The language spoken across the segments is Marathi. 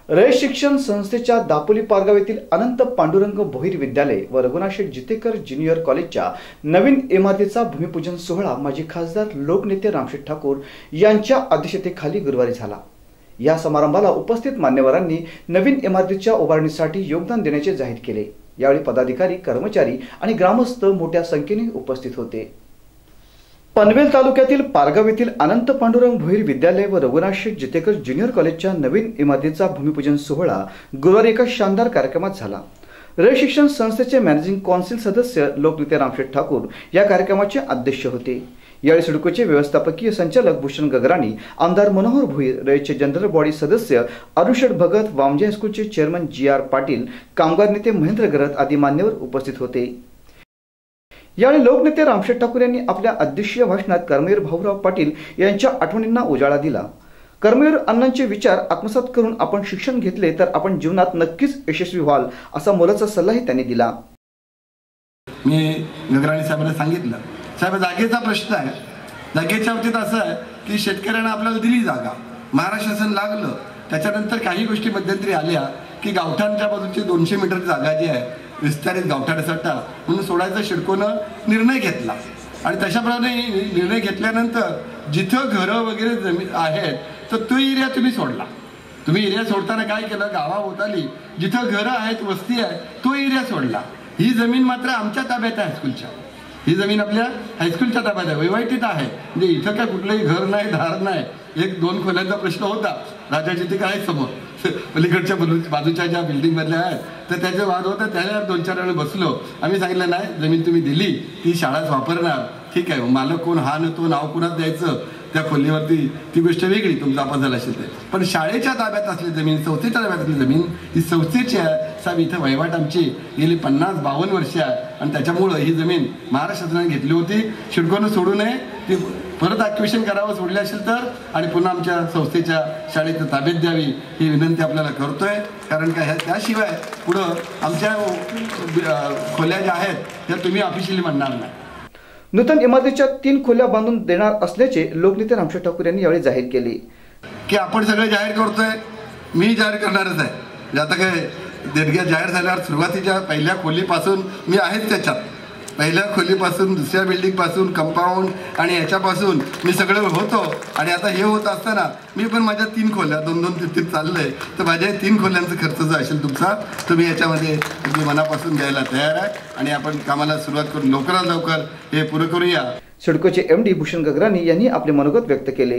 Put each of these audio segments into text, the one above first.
रयत शिक्षण संस्थेच्या दापोली पारगाव येथील अनंत पांडुरंग भोईर विद्यालय व रघुनाथ जितेकर ज्युनियर कॉलेजच्या नवीन इमारतीचा भूमिपूजन सोहळा माजी खासदार लोकनेते रामशेठ ठाकूर यांच्या अध्यक्षतेखाली गुरुवारी झाला। या समारंभाला उपस्थित मान्यवरांनी नवीन इमारतीच्या उभारणीसाठी योगदान देण्याचे जाहीर केले। यावेळी पदाधिकारी, कर्मचारी आणि ग्रामस्थ मोठ्या संख्येने उपस्थित होते। पनवेल तालुक्यातील पारगाव येथील अनंत पांडुरंग भोईर विद्यालय व रघुनाथ जितेकर ज्युनियर कॉलेजच्या नवीन इमारतीचा भूमिपूजन सोहळा गुरुवारी एका शानदार कार्यक्रमात झाला। रयत शिक्षण संस्थेचे मॅनेजिंग काउन्सिल सदस्य लोकनेते रामशेठ ठाकूर या कार्यक्रमाचे अध्यक्ष होते। यावेळी सिडकोचे व्यवस्थापकीय संचालक भूषण गगराणी, आमदार मनोहर भोईर, रयतचे जनरल बॉडी सदस्य अरुषद भगत, वामजे हायस्कूलचे चेअरमन जी.आर. पाटील, कामगार नेते महेंद्र गरत आदी मान्यवर उपस्थित होते। यावेळी लोकनेते रामशेठ ठाकूर यांनी आपल्या अध्यक्षीय भाषणात कर्मवीर भाऊराव पाटील यांच्या आठवणींना उजाळा दिला। कर्मवीर अण्णांचे विचार आत्मसात करून आपण शिक्षण घेतले तर आपण जीवनात नक्कीच यशस्वी व्हाल असा मोलाचा सल्लाही त्यांनी दिला। मी गगराणी साहेबांना सांगितलं, साहेब जागेचा प्रश्न आहे, जागेच्या बाबतीत असं आहे की शेतकऱ्यांना आपल्याला दिली जागा, महाराष्ट्र शासन लागलं, त्याच्यानंतर काही गोष्टी मध्यंतरी आल्या की गावठाणच्या बाजूची 200 मीटर जागा जी आहे विस्तारित गावठाणासाठी म्हणून सोडायचा सिडकोनं निर्णय घेतला आणि तशाप्रमाणे निर्णय घेतल्यानंतर जिथं घरं वगैरे जमीन आहेत तर तो एरिया तुम्ही सोडला। तुम्ही एरिया सोडताना काय केलं, गावाभोवताली जिथं घरं आहेत, वस्ती आहे, तो एरिया सोडला। ही जमीन मात्र आमच्या ताब्यात आहे, हायस्कूलच्या ही जमीन आपल्या हायस्कूलच्या ताब्यात आहे, वैवाहितीत आहे। म्हणजे इथं काय कुठलंही घर नाही, दार नाही, 1-2 खोल्यांचा प्रश्न होता। राजाची ती काय समोर पलीकडच्या बाजूच्या ज्या बिल्डिंग मधल्या आहेत तर त्याचे वाद होता, त्याला 2-4 वेळा बसलो। आम्ही सांगितलं नाही, जमीन तुम्ही दिली ती शाळाच वापरणार, ठीक आहे, मालक कोण हा न तो नाव कुणाच द्यायचं त्या खोलीवरती ती गोष्ट वेगळी, तुमचा आपण झाला असेल ते, पण शाळेच्या ताब्यात असली जमीन, संस्थेच्या ताब्यात असली जमीन ही संस्थेची आहे। साहेब इथं वहिवाट आमची गेली 50-52 वर्षे आहे आणि त्याच्यामुळं ही जमीन महाराष्ट्र शासनाने घेतली होती। सिडकोनं सोडू नये, ती परत ॲक्विशन करावं सोडले असेल तर, आणि पुन्हा आमच्या संस्थेच्या शाळेत ताब्यात द्यावी ही विनंती आपल्याला करतोय। कारण काय त्याशिवाय पुढं आमच्या खोल्या ज्या आहेत त्या तुम्ही ऑफिशियली म्हणणार नाही। नूतन इमारतीच्या 3 खोल्या बांधून देणार असल्याचे लोकनेते रामशेठ ठाकूर यांनी यावेळी जाहीर केले। की आपण सगळे जाहीर करतोय, मी जाहीर करणारच आहे। आता काय देणग्या जाहीर झाल्यावर सुरुवातीच्या पहिल्या खोलीपासून मी आहेच, त्याच्यात पहिल्या खोलीपासून दुसऱ्या बिल्डिंग पासून कंपाऊंड आणि याच्यापासून मी सगळं होतो। आणि आता हे होत असताना मी पण माझ्या 3 खोल्या 2-2 चाललंय, तर माझ्या 3 खोल्यांचा खर्च जो असेल तुमचा तुम्ही याच्यामध्ये तुम्ही मनापासून द्यायला तयार आहे आणि आपण कामाला सुरुवात करून लवकरात लवकर हे पुरं करूया। सिडकोचे एमडी भूषण गगराणी यांनी आपले मनोगत व्यक्त केले।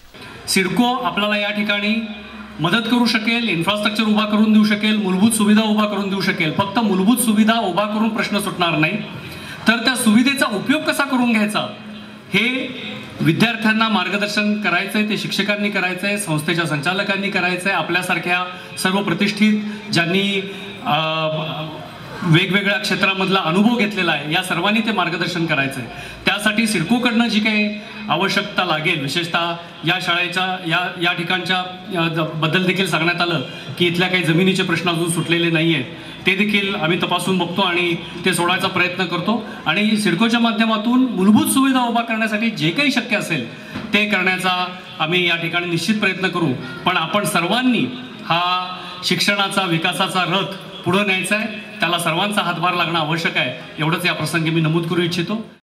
सिडको आपल्याला या ठिकाणी मदत करू शकेल, इन्फ्रास्ट्रक्चर उभा करून देऊ शकेल, मूलभूत सुविधा उभा करून देऊ शकेल। फक्त मूलभूत सुविधा उभा करून प्रश्न सुटणार नाही, तर त्या सुविधेचा उपयोग कसा करून घ्यायचा हे विद्यार्थ्यांना मार्गदर्शन करायचंय, ते शिक्षकांनी करायचंय, संस्थेच्या संचालकांनी करायचंय, आपल्यासारख्या सर्व प्रतिष्ठित ज्यांनी वेगवेगळ्या क्षेत्रामधला अनुभव घेतलेला आहे या सर्वांनी ते मार्गदर्शन करायचंय। त्यासाठी सिडकोकडनं जी काही आवश्यकता लागेल, विशेषतः या शाळेच्या या ठिकाणच्या बद्दल देखील सांगण्यात आलं की इथल्या काही जमिनीचे प्रश्न अजून सुटलेले नाही आहेत, ते देखील आम्ही तपासून बघतो आणि ते सोडवायचा प्रयत्न करतो। आणि सिडकोच्या माध्यमातून मूलभूत सुविधा उभा करण्यासाठी जे काही शक्य असेल ते करण्याचा आम्ही या ठिकाणी निश्चित प्रयत्न करू। पण आपण सर्वांनी हा शिक्षणाचा विकासाचा रथ पुढे न्यायचा आहे, त्याला सर्वांचा हातभार लागणं आवश्यक आहे, एवढंच या प्रसंगी मी नमूद करू इच्छितो।